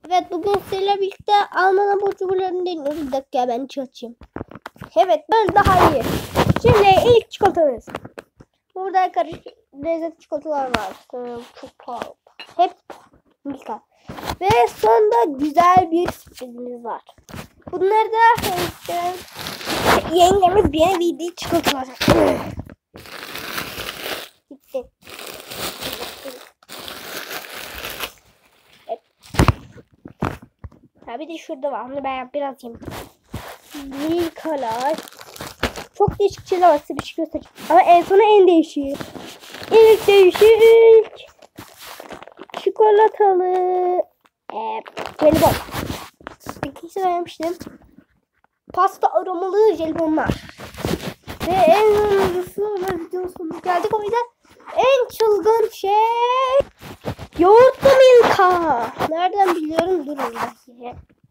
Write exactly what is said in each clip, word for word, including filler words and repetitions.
Evet, bugün sizlerle birlikte Alman abur cuburlarını deniyoruz. Bir dakika, ben açayım. Evet, böyle daha iyi. Şimdi ilk çikolatamız. Burada karışık lezzet çikolatalar var. Çok pahalı. Hep Milka. Ve sonunda güzel bir sürprizimiz var. Bunları da işte, yengemiz bir yere bildiği çikolatalar. Gitti. Ha, bir de şurada var. Onu ben biraz yiyeyim. Milkalar. Çok değişik şeyler var. Size bir şey göstereceğim. Ama en sona en değişiği. İlk değişik. Çikolatalı. Eee. Jelibon. İkincisi vermiştim. Pasta aromalı jelibonlar. Ve en hızlısı ve videonun sonuna geldik. O yüzden en çılgın şey yoğurtlu Milka. Nereden biliyorum? Durun bir dakika.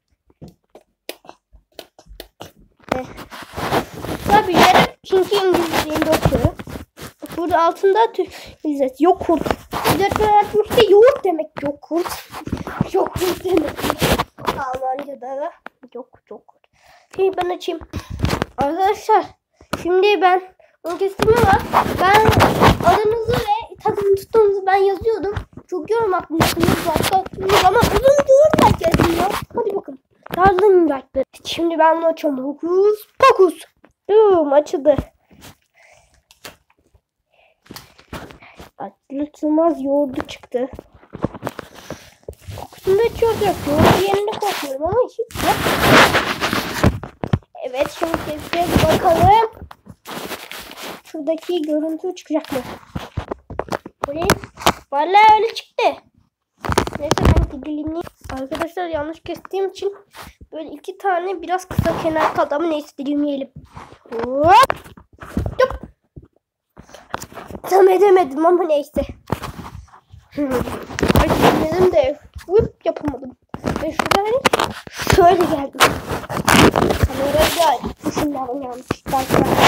Eh. Tabii bilirim çünkü İngilizce'de okuyorum. Burada altında Türk İngilizce yoğurt. Öğretmen öğretmişte yoğurt demek yoğurt. Yoğurt demek. Almanca'da da yok yoğurt. Şimdi ben açayım. Arkadaşlar şimdi ben onu kestim ama ben adınızı ve tadını tuttuğunuzu ben yazıyordum. Çok yorum atmışsınız. Başka attınız ama uzun yorum atıyorsunuz ya. Hadi bakın. Yazdım belki. Şimdi ben bunu açıyorum. Hokus pokus. Boom, açıldı. Açılmaz yoğurdu çıktı. Kokusunu da çok yok. Yoğurdu yerine kokuyorum ama hiç yok. Evet, şimdi tepsiye bakalım. Şuradaki görüntü çıkacak mı? Böyle. Vallahi öyle çıktı. Neyse ben dilimleyeyim. Arkadaşlar yanlış kestiğim için böyle iki tane biraz kısa kenar kaldı ama neyse dilimleyelim. Hop. Hop. Tam edemedim ama neyse. Ay dilimledim de hop yapamadım. Ve şurada hani şöyle geldim. Kamerayı da düşünmem yanlışlıkla.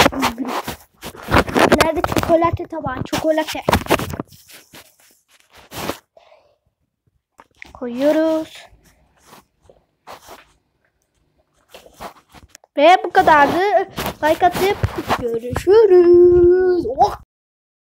Nerede çikolata tabağı? Çikolata. Koyuyoruz. Ve bu kadardı. Like atıp görüşürüz. Oh!